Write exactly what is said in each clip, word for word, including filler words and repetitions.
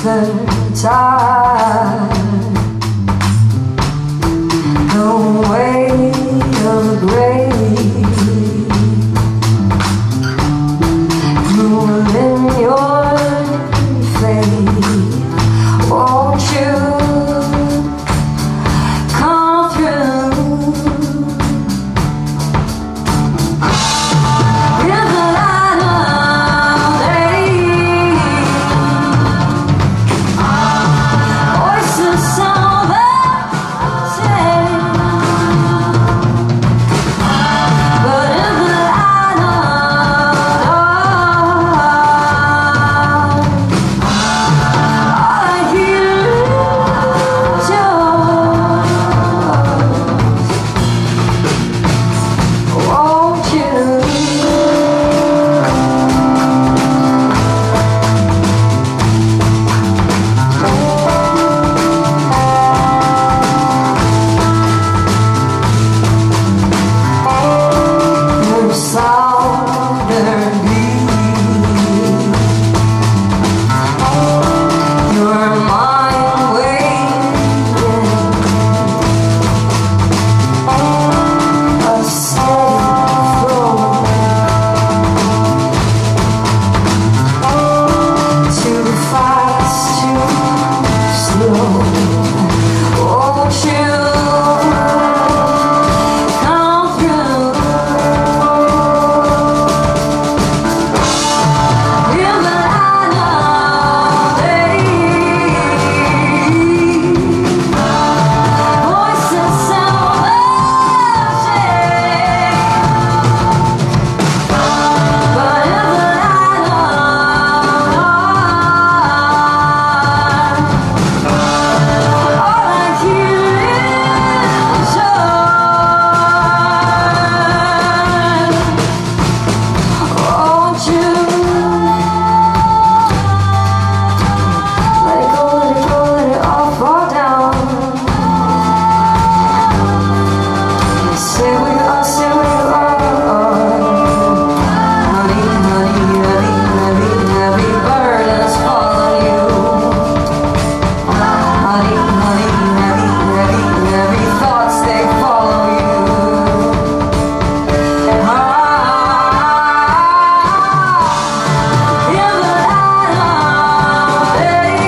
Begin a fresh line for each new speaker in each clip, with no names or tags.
infantile. The weight of the grave grew in your face. Won't you come through? In the light of day, voices sound the same, but in the light of all I hear is yours. Won't you? Your southern beat, your mind waiting, a steady flow, too fast, too slow. Won't you come through? In the light of day, voices sound the same, but in the light of all I hear is yours. Won't you let it go, let it go, let it all fall down? Say where you are, say where you are. Honey, honey, honey, heavy, heavy burdens fall on you. Honey, honey, heavy, heavy, heavy thoughts, they follow you. Ah, in the light of day,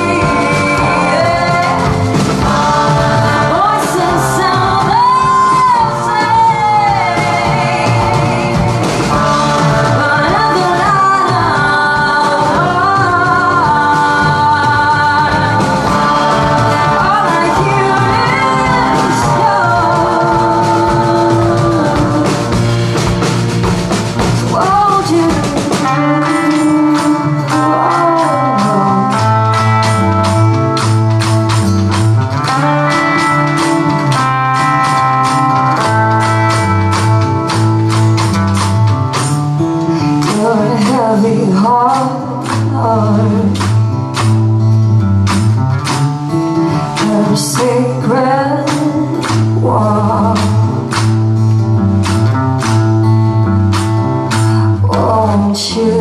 voices sound the same, but in the light of all I hear is yours. Won't you? Your heavy heart, your sacred wall. Won't you